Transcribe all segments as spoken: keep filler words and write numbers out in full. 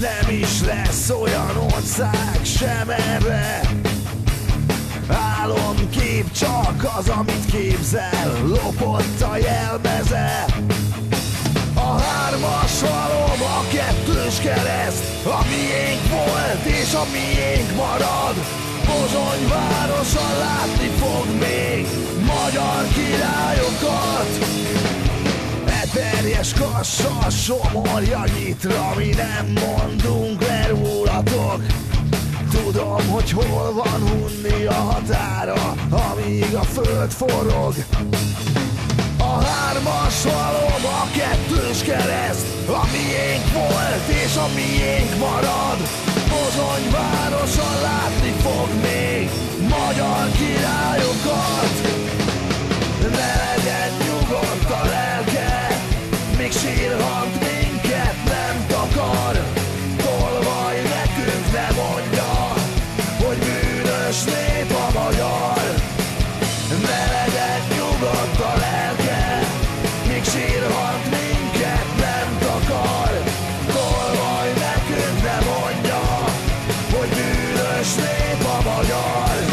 nem is lesz olyan ország sem erre. Álomkép csak az, amit képzel, lopott a jelmeze. A hármashalom, a kettőskereszt, a miénk volt és a miénk marad. Pozsony városa látni fog még magyar királyokat. Eperjes kassa, Somorja, Nyitra, mi nem mondunk le rólatok. Tudom, hogy hol van Hunni a határa, amíg a föld forog. A hármashalom, a kettőskereszt, a miénk volt és a miénk marad. Pozsony városa látni fog még magyar királyokat. Ne legyen nyugodt a lelke, még sírhat minket nem takar. Tolvaj nekünk ne mondja, hogy bűnös nép a magyar. Ne legyen nyugodt a lelke, még sírhat minket nem takar. Tolvaj nekünk ne mondja, hogy bűnös nép a magyar.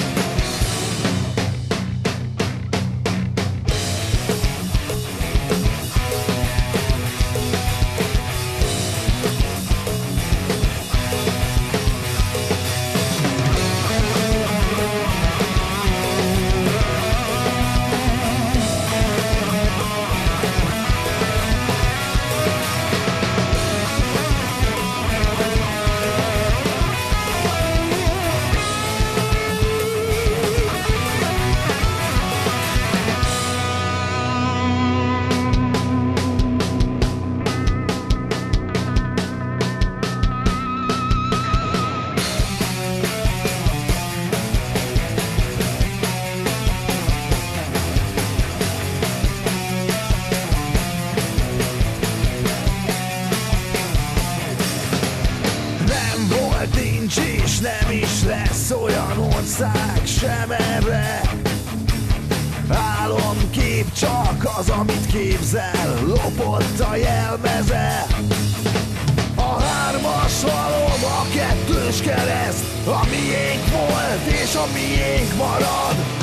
Nincs és nem is lesz olyan ország sem erre. Álomkép csak az, amit képzel, lopott a jelmeze. A hármashalom, a kettőskereszt, a miénk volt és a miénk marad.